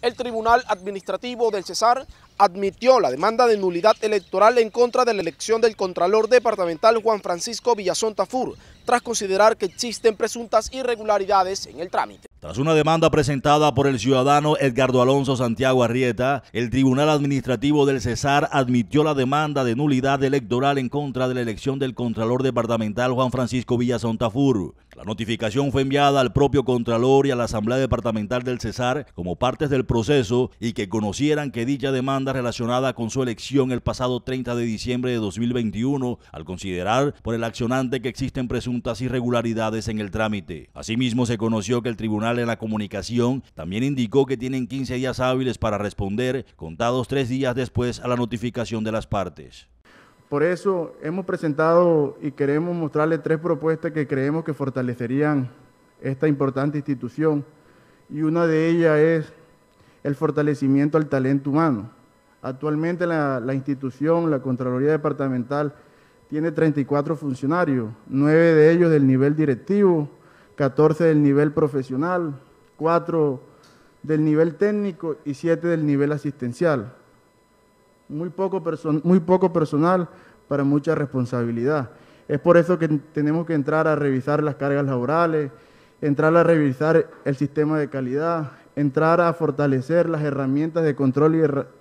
El Tribunal Administrativo del Cesar admitió la demanda de nulidad electoral en contra de la elección del Contralor Departamental Juan Francisco Villazón Tafur, tras considerar que existen presuntas irregularidades en el trámite. Tras una demanda presentada por el ciudadano Edgardo Alonso Santiago Arrieta, el Tribunal Administrativo del Cesar admitió la demanda de nulidad electoral en contra de la elección del Contralor Departamental Juan Francisco Villazón Tafur. La notificación fue enviada al propio Contralor y a la Asamblea Departamental del Cesar como partes del proceso y que conocieran que dicha demanda relacionada con su elección el pasado 30 de diciembre de 2021, al considerar por el accionante que existen presuntas irregularidades en el trámite. Asimismo, se conoció que el tribunal en la comunicación también indicó que tienen 15 días hábiles para responder, contados 3 días después a la notificación de las partes. Por eso hemos presentado y queremos mostrarle 3 propuestas que creemos que fortalecerían esta importante institución, y una de ellas es el fortalecimiento al talento humano. Actualmente la institución, la Contraloría Departamental, tiene 34 funcionarios, 9 de ellos del nivel directivo, 14 del nivel profesional, 4 del nivel técnico y 7 del nivel asistencial. Muy poco personal para mucha responsabilidad. Es por eso que tenemos que entrar a revisar las cargas laborales, entrar a revisar el sistema de calidad, entrar a fortalecer las herramientas de control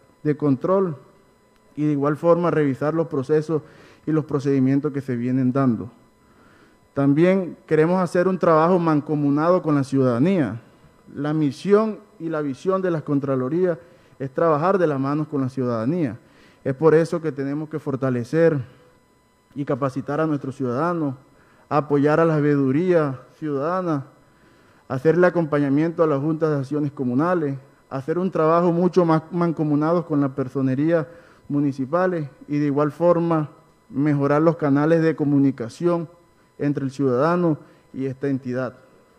y de igual forma revisar los procesos y los procedimientos que se vienen dando. También queremos hacer un trabajo mancomunado con la ciudadanía. La misión y la visión de las Contralorías es trabajar de las manos con la ciudadanía. Es por eso que tenemos que fortalecer y capacitar a nuestros ciudadanos, apoyar a la veeduría ciudadana, hacerle acompañamiento a las juntas de acciones comunales, hacer un trabajo mucho más mancomunado con las personerías municipales y de igual forma mejorar los canales de comunicación entre el ciudadano y esta entidad.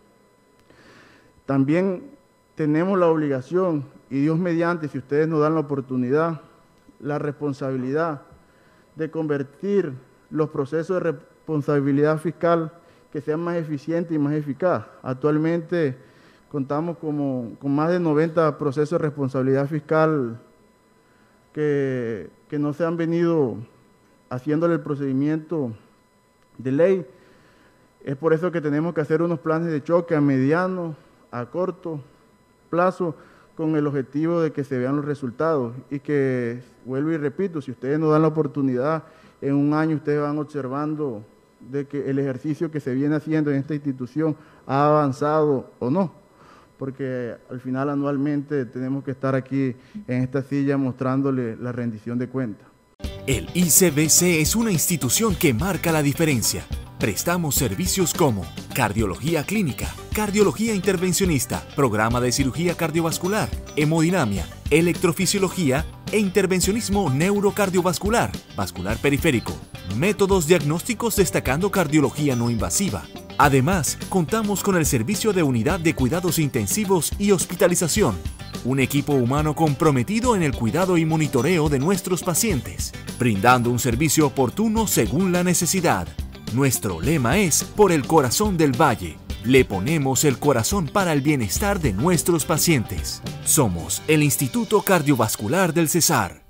También tenemos la obligación, y Dios mediante, si ustedes nos dan la oportunidad, la responsabilidad de convertir los procesos de responsabilidad fiscal que sean más eficientes y más eficaces. Actualmente contamos con más de 90 procesos de responsabilidad fiscal que no se han venido haciéndole el procedimiento de ley. Es por eso que tenemos que hacer unos planes de choque a mediano, a corto plazo, con el objetivo de que se vean los resultados y que, vuelvo y repito, si ustedes nos dan la oportunidad, en un año ustedes van observando de que el ejercicio que se viene haciendo en esta institución ha avanzado o no, porque al final anualmente tenemos que estar aquí en esta silla mostrándole la rendición de cuentas. El ICBC es una institución que marca la diferencia. Prestamos servicios como cardiología clínica, cardiología intervencionista, programa de cirugía cardiovascular, hemodinamia, electrofisiología e intervencionismo neurocardiovascular, vascular periférico, métodos diagnósticos destacando cardiología no invasiva. Además, contamos con el servicio de unidad de cuidados intensivos y hospitalización, un equipo humano comprometido en el cuidado y monitoreo de nuestros pacientes, brindando un servicio oportuno según la necesidad. Nuestro lema es por el corazón del Valle. Le ponemos el corazón para el bienestar de nuestros pacientes. Somos el Instituto Cardiovascular del Cesar.